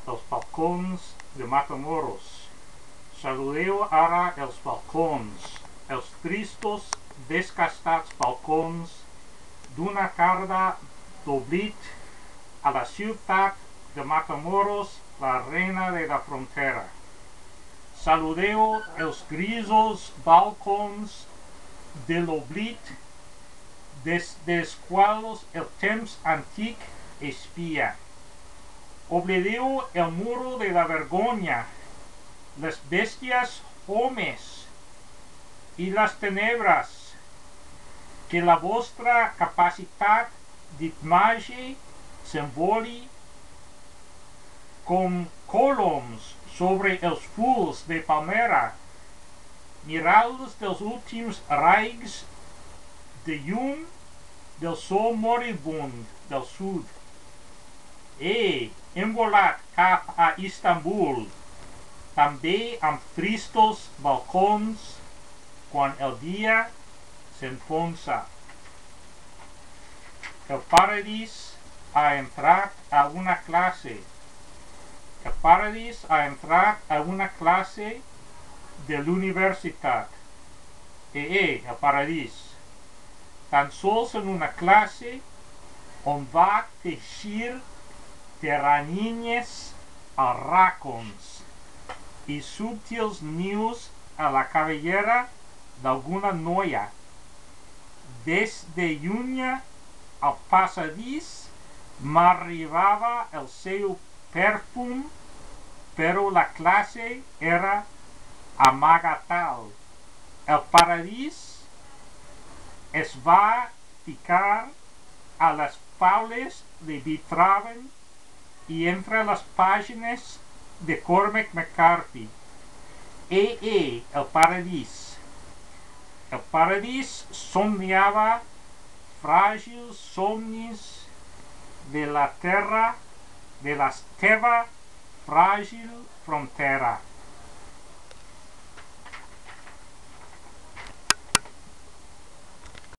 els balcons de Matamoros. Saludeu ara els balcons, els tristos, desgastats balcons d'una tarda d'oblit a la ciutat de Matamoros, la reina de la frontera. Saludeu els grisos balcons de l'oblit des dels quals el temps antic espia. Oblideu el muro de la vergonya, les bèsties homes i les tenebres, que la vostra capacitat d'imatge s'envoli com coloms sobre els fulls de palmera, miralls dels últims raigs de llum del sol moribund del sud. Hem volat cap a Istanbul, també amb tristos balcons, quan el dia s'enfonsa. El paradís ha entrat a una classe. El paradís ha entrat a una classe de l'universitat. El paradís. Tan sols en una classe on va teixir teranyines a racons i subtils nius a la cabellera d'alguna noia. Des de lluny al passadís m'arribava el seu perfum, però la classe era amagatal. El paradís es va ficar a les faules de Beethoven i entre les pàgines de Cormac McCarthy. El paradís. El paradís somniava fràgils somnis de la terra, de la teva fràgil frontera.